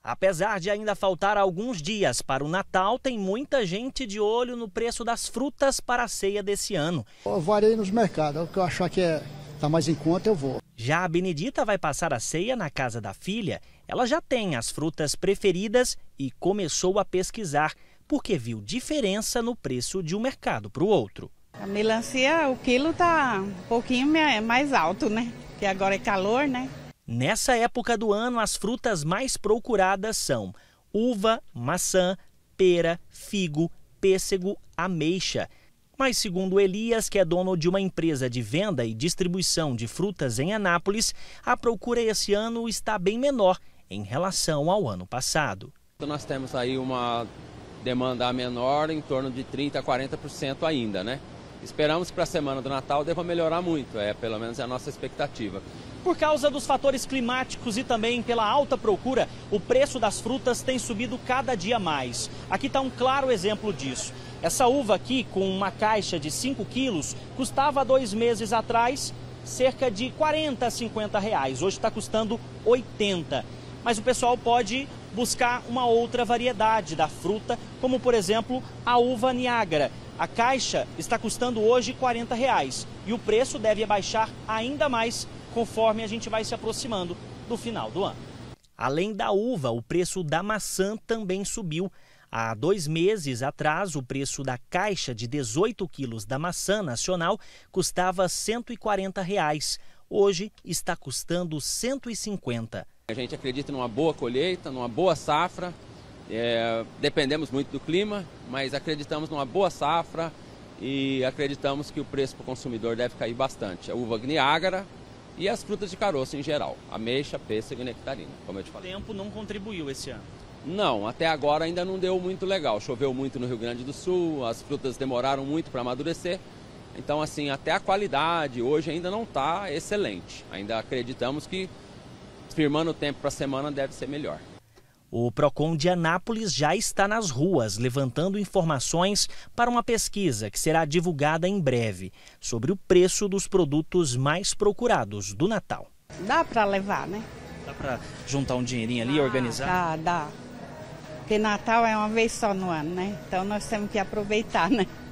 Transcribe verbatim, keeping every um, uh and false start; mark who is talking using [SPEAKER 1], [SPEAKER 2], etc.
[SPEAKER 1] Apesar de ainda faltar alguns dias para o Natal, tem muita gente de olho no preço das frutas para a ceia desse ano.
[SPEAKER 2] Eu varei nos mercados, o que eu achar que é, tá mais em conta eu vou.
[SPEAKER 1] Já a Benedita vai passar a ceia na casa da filha. Ela já tem as frutas preferidas e começou a pesquisar, porque viu diferença no preço de um mercado para o outro.
[SPEAKER 3] A melancia, o quilo tá um pouquinho mais alto, né? Porque agora é calor, né?
[SPEAKER 1] Nessa época do ano, as frutas mais procuradas são uva, maçã, pera, figo, pêssego, ameixa. Mas segundo Elias, que é dono de uma empresa de venda e distribuição de frutas em Anápolis, a procura esse ano está bem menor em relação ao ano passado.
[SPEAKER 4] Nós temos aí uma demanda menor, em torno de trinta a quarenta por cento ainda, né? Esperamos que para a semana do Natal deva melhorar muito, é pelo menos é a nossa expectativa.
[SPEAKER 1] Por causa dos fatores climáticos e também pela alta procura, o preço das frutas tem subido cada dia mais. Aqui está um claro exemplo disso. Essa uva aqui, com uma caixa de cinco quilos, custava dois meses atrás cerca de quarenta a cinquenta reais. Hoje está custando oitenta. Mas o pessoal pode buscar uma outra variedade da fruta, como por exemplo a uva Niágara. A caixa está custando hoje quarenta reais e o preço deve abaixar ainda mais conforme a gente vai se aproximando do final do ano. Além da uva, o preço da maçã também subiu. Há dois meses atrás, o preço da caixa de dezoito quilos da maçã nacional custava cento e quarenta reais. Hoje está custando cento e cinquenta.
[SPEAKER 4] A gente acredita numa boa colheita, numa boa safra. É, dependemos muito do clima, mas acreditamos numa boa safra e acreditamos que o preço para o consumidor deve cair bastante. A uva Niágara e as frutas de caroço em geral, ameixa, pêssego e nectarina, como eu te falei.
[SPEAKER 1] O tempo não contribuiu esse ano?
[SPEAKER 4] Não, até agora ainda não deu muito legal. Choveu muito no Rio Grande do Sul, as frutas demoraram muito para amadurecer. Então, assim, até a qualidade hoje ainda não está excelente. Ainda acreditamos que, firmando o tempo para a semana, deve ser melhor.
[SPEAKER 1] O Procon de Anápolis já está nas ruas, levantando informações para uma pesquisa que será divulgada em breve sobre o preço dos produtos mais procurados do Natal.
[SPEAKER 3] Dá para levar, né?
[SPEAKER 1] Dá para juntar um dinheirinho ali e organizar?
[SPEAKER 3] Dá, dá. Porque Natal é uma vez só no ano, né? Então nós temos que aproveitar, né?